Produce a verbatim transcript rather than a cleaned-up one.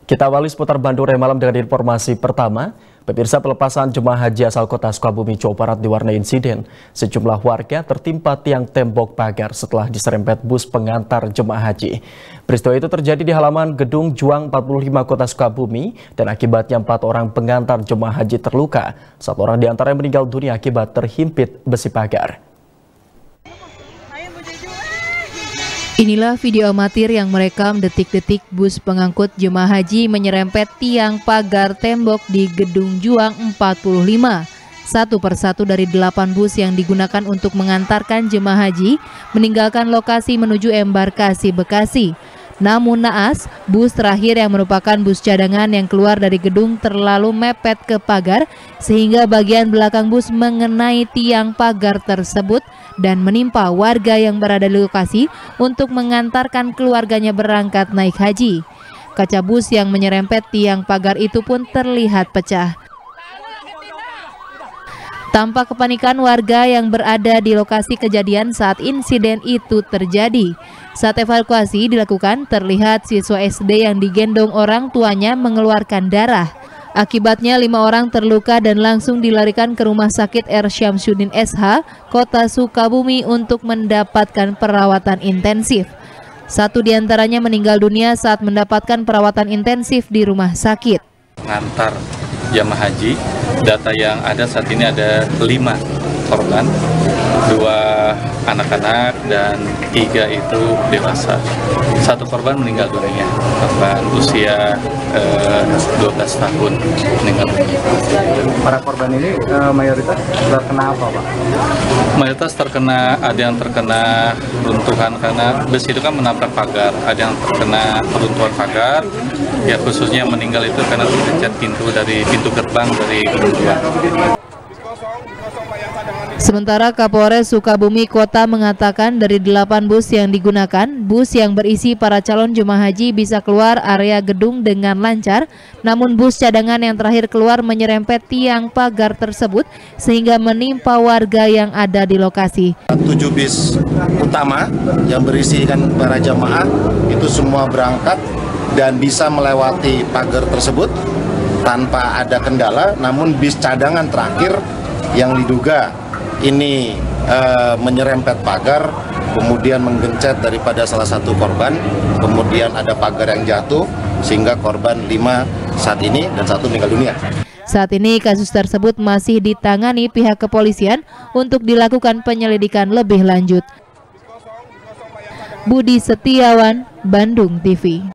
Kita awali seputar Bandung malam dengan informasi pertama. Pemirsa, pelepasan jemaah haji asal kota Sukabumi, Jawa Barat diwarnai insiden. Sejumlah warga tertimpa tiang tembok pagar setelah diserempet bus pengantar jemaah haji. Peristiwa itu terjadi di halaman Gedung Juang empat puluh lima Kota Sukabumi dan akibatnya empat orang pengantar jemaah haji terluka. Satu orang diantaranya meninggal dunia akibat terhimpit besi pagar. Inilah video amatir yang merekam detik-detik bus pengangkut jemaah haji menyerempet tiang pagar tembok di Gedung Juang empat puluh lima. Satu persatu dari delapan bus yang digunakan untuk mengantarkan jemaah haji meninggalkan lokasi menuju embarkasi Bekasi. Namun naas, bus terakhir yang merupakan bus cadangan yang keluar dari gedung terlalu mepet ke pagar sehingga bagian belakang bus mengenai tiang pagar tersebut dan menimpa warga yang berada di lokasi untuk mengantarkan keluarganya berangkat naik haji. Kaca bus yang menyerempet tiang pagar itu pun terlihat pecah. Tampak kepanikan warga yang berada di lokasi kejadian saat insiden itu terjadi. Saat evakuasi dilakukan, terlihat siswa S D yang digendong orang tuanya mengeluarkan darah. Akibatnya lima orang terluka dan langsung dilarikan ke Rumah Sakit R Syamsuddin S H, Kota Sukabumi untuk mendapatkan perawatan intensif. Satu diantaranya meninggal dunia saat mendapatkan perawatan intensif di rumah sakit. Mengantar jamaah haji, data yang ada saat ini ada lima korban, dua anak-anak dan tiga itu dewasa. Satu korban meninggal dunia, korban usia eh, dua belas tahun meninggal dunia. Para korban ini eh, mayoritas terkena apa, Pak? Mayoritas terkena, ada yang terkena runtuhan karena besi itu kan menabrak pagar, ada yang terkena runtuhan pagar, ya khususnya meninggal itu karena terpencet pintu dari pintu gerbang dari gedung Juang. Sementara Kapolres Sukabumi Kota mengatakan dari delapan bus yang digunakan, bus yang berisi para calon jemaah haji bisa keluar area gedung dengan lancar, namun bus cadangan yang terakhir keluar menyerempet tiang pagar tersebut sehingga menimpa warga yang ada di lokasi. Tujuh bis utama yang berisikan para jemaah itu semua berangkat dan bisa melewati pagar tersebut tanpa ada kendala, namun bis cadangan terakhir yang diduga ini e, menyerempet pagar, kemudian menggencet daripada salah satu korban, kemudian ada pagar yang jatuh sehingga korban lima saat ini dan satu meninggal dunia. Saat ini kasus tersebut masih ditangani pihak kepolisian untuk dilakukan penyelidikan lebih lanjut. Budi Setiawan, Bandung T V.